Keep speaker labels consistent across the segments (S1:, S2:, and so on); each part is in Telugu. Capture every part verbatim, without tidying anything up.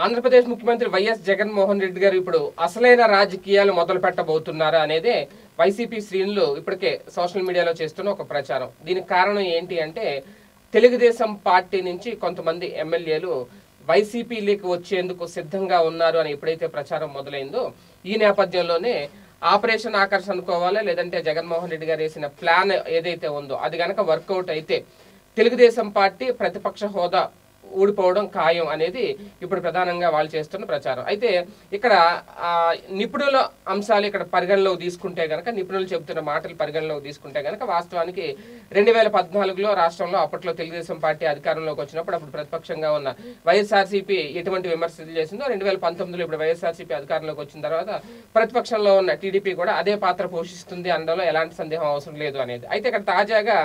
S1: ఆంధ్రప్రదేశ్ ముఖ్యమంత్రి వైఎస్ జగన్మోహన్ రెడ్డి గారు ఇప్పుడు అసలైన రాజకీయాలు మొదలు పెట్టబోతున్నారా అనేదే వైసీపీ శ్రేణులు ఇప్పటికే సోషల్ మీడియాలో చేస్తున్న ఒక ప్రచారం. దీనికి కారణం ఏంటి అంటే తెలుగుదేశం పార్టీ నుంచి కొంతమంది ఎమ్మెల్యేలు వైసీపీలోకి వచ్చేందుకు సిద్ధంగా ఉన్నారు అని ఎప్పుడైతే ప్రచారం మొదలైందో ఈ నేపథ్యంలోనే ఆపరేషన్ ఆకర్ష్ అనుకోవాలా, లేదంటే జగన్మోహన్ రెడ్డి గారు వేసిన ప్లాన్ ఏదైతే ఉందో అది కనుక వర్కౌట్ అయితే తెలుగుదేశం పార్టీ ప్రతిపక్ష హోదా ఊడిపోవడం ఖాయం అనేది ఇప్పుడు ప్రధానంగా వాళ్ళు చేస్తున్న ప్రచారం. అయితే ఇక్కడ నిపుణుల అంశాలు ఇక్కడ పరిగణలోకి తీసుకుంటే కనుక, నిపుణులు చెబుతున్న మాటలు పరిగణలోకి తీసుకుంటే కనుక వాస్తవానికి రెండు వేల పద్నాలుగులో రాష్ట్రంలో అప్పట్లో తెలుగుదేశం పార్టీ అధికారంలోకి వచ్చినప్పుడు అప్పుడు ప్రతిపక్షంగా ఉన్న వైఎస్ఆర్సీపీ ఎటువంటి విమర్శలు చేసిందో రెండు వేల పంతొమ్మిదిలో ఇప్పుడు వైఎస్ఆర్సీపీ అధికారంలోకి వచ్చిన తర్వాత ప్రతిపక్షంలో ఉన్న టీడీపీ కూడా అదే పాత్ర పోషిస్తుంది అనడంలో ఎలాంటి సందేహం అవసరం లేదు అనేది. అయితే ఇక్కడ తాజాగా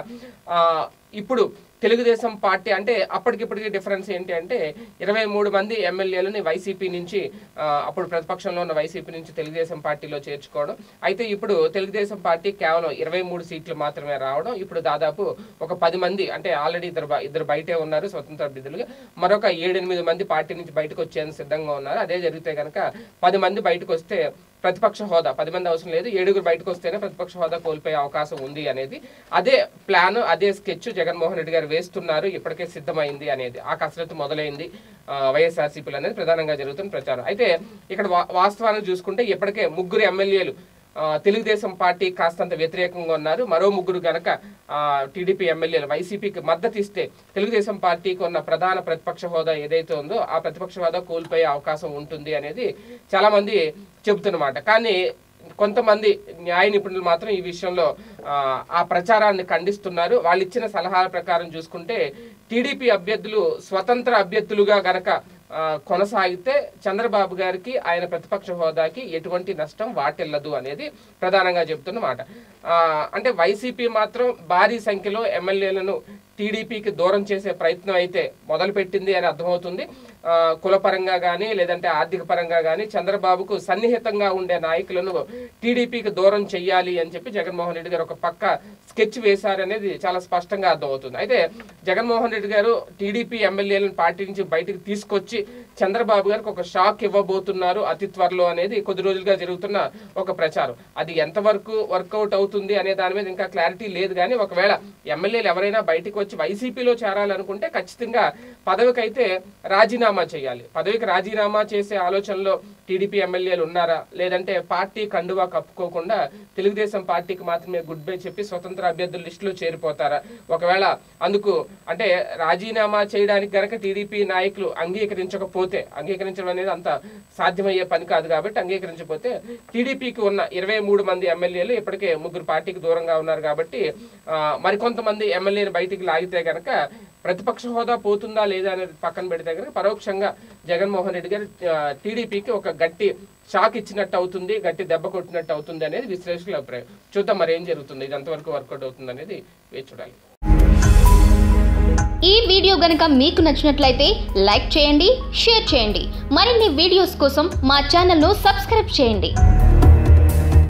S1: ఇప్పుడు తెలుగుదేశం పార్టీ అంటే అప్పటికిప్పటికి డిఫరెన్స్ ఏంటి అంటే ఇరవై మూడు మంది ఎమ్మెల్యేలని వైసీపీ నుంచి అప్పుడు ప్రతిపక్షంలో ఉన్న వైసీపీ నుంచి తెలుగుదేశం పార్టీలో చేర్చుకోవడం. అయితే ఇప్పుడు తెలుగుదేశం పార్టీ కేవలం ఇరవై మూడు సీట్లు మాత్రమే రావడం. ఇప్పుడు దాదాపు ఒక పది మంది అంటే ఆల్రెడీ ఇద్దరు ఇద్దరు బయటే ఉన్నారు స్వతంత్ర అభ్యర్థులుగా, మరొక ఏడెనిమిది మంది పార్టీ నుంచి బయటకు వచ్చేందుకు సిద్ధంగా ఉన్నారు. అదే జరిగితే కనుక పది మంది బయటకు వస్తే ప్రతిపక్ష హోదా, పది మంది అవసరం లేదు, ఏడుగురు బయటకు వస్తేనే ప్రతిపక్ష హోదా కోల్పోయే అవకాశం ఉంది అనేది అదే ప్లాన్, అదే స్కెచ్ జగన్మోహన్ రెడ్డి గారు వేస్తున్నారు. ఇప్పటికే సిద్ధమైంది అనేది ఆ కసరత్తు మొదలైంది వైఎస్ఆర్సీపీలు అనేది ప్రధానంగా జరుగుతున్న ప్రచారం. అయితే ఇక్కడ వాస్తవాన్ని చూసుకుంటే ఇప్పటికే ముగ్గురు ఎమ్మెల్యేలు తెలుగుదేశం పార్టీ కాస్తంత వ్యతిరేకంగా ఉన్నారు. మరో ముగ్గురు గనక టీడీపీ ఎమ్మెల్యేలు వైసీపీకి మద్దతు ఇస్తే తెలుగుదేశం పార్టీకి ఉన్న ప్రధాన ప్రతిపక్ష హోదా ఏదైతే ఉందో ఆ ప్రతిపక్ష హోదా కోల్పోయే అవకాశం ఉంటుంది అనేది చాలా మంది చెబుతున్నమాట. కానీ కొంతమంది న్యాయ నిపుణులు మాత్రం ఈ విషయంలో ఆ ప్రచారాన్ని ఖండిస్తున్నారు. వాళ్ళు ఇచ్చిన సలహాల ప్రకారం చూసుకుంటే టీడీపీ అభ్యర్థులు స్వతంత్ర అభ్యర్థులుగా గనక కొనసాగితే చంద్రబాబు గారికి ఆయన ప్రతిపక్ష హోదాకి ఎటువంటి నష్టం వాటిల్లదు అనేది ప్రధానంగా చెబుతున్నమాట. అంటే వైసీపీ మాత్రం భారీ సంఖ్యలో ఎమ్మెల్యేలను టీడీపీకి దూరం చేసే ప్రయత్నం అయితే మొదలుపెట్టింది అని అర్థమవుతుంది. కులపరంగా కానీ లేదంటే ఆర్థిక పరంగా కానీ చంద్రబాబుకు సన్నిహితంగా ఉండే నాయకులను టీడీపీకి దూరం చెయ్యాలి అని చెప్పి జగన్మోహన్ రెడ్డి గారు ఒక పక్క స్కెచ్ వేశారనేది చాలా స్పష్టంగా అర్థమవుతుంది. అయితే జగన్మోహన్ రెడ్డి గారు టీడీపీ ఎమ్మెల్యేలను పార్టీ నుంచి బయటకు తీసుకొచ్చి చంద్రబాబు గారికి ఒక షాక్ ఇవ్వబోతున్నారు అతి త్వరలో అనేది కొద్ది రోజులుగా జరుగుతున్న ఒక ప్రచారం. అది ఎంతవరకు వర్కౌట్ అవుతుంది అనే దాని మీద ఇంకా క్లారిటీ లేదు. కానీ ఒకవేళ ఎమ్మెల్యేలు ఎవరైనా బయటకు వచ్చి వైసీపీలో చేరాలనుకుంటే ఖచ్చితంగా పదవికైతే రాజీనామా చేయాలి. పదవికి రాజీనామా చేసే ఆలోచనలో టీడీపీ ఎమ్మెల్యేలు ఉన్నారా, లేదంటే పార్టీ కండువా కప్పుకోకుండా తెలుగుదేశం పార్టీకి మాత్రమే గుడ్ బై చెప్పి స్వతంత్ర అభ్యర్థుల లిస్టులో చేరిపోతారా? ఒకవేళ అందుకు అంటే రాజీనామా చేయడానికి గనక టీడీపీ నాయకులు అంగీకరించకపోతే, అంగీకరించడం అనేది అంత సాధ్యమయ్యే పని కాదు కాబట్టి అంగీకరించకపోతే టీడీపీకి ఉన్న ఇరవై మూడు మంది ఎమ్మెల్యేలు ఇప్పటికే ముగ్గురు పార్టీకి దూరంగా ఉన్నారు కాబట్టి మరికొంతమంది ఎమ్మెల్యేలు బయటికి లాగితే గనక ప్రతిపక్ష హోదా పోతుందా లేదా అనేది పక్కన పెడితే కనుక పరోక్షంగా జగన్మోహన్ రెడ్డి గారు టీడీపీకి ఒక గట్టి షాక్ ఇచ్చినట్టు అవుతుంది, గట్టి దెబ్బ కొట్టినట్టు అవుతుంది అనేది విశ్లేషకుల అభిప్రాయం. చూద్దాం మరి ఏం జరుగుతుంది, ఇది ఎంతవరకు వర్కౌట్ అవుతుంది అనేది వేచి చూడాలి.
S2: ఈ వీడియో గనుక మీకు నచ్చినట్లయితే లైక్ చేయండి, షేర్ చేయండి. మరిన్ని వీడియోస్ కోసం మా ఛానల్ను సబ్స్క్రైబ్ చేయండి.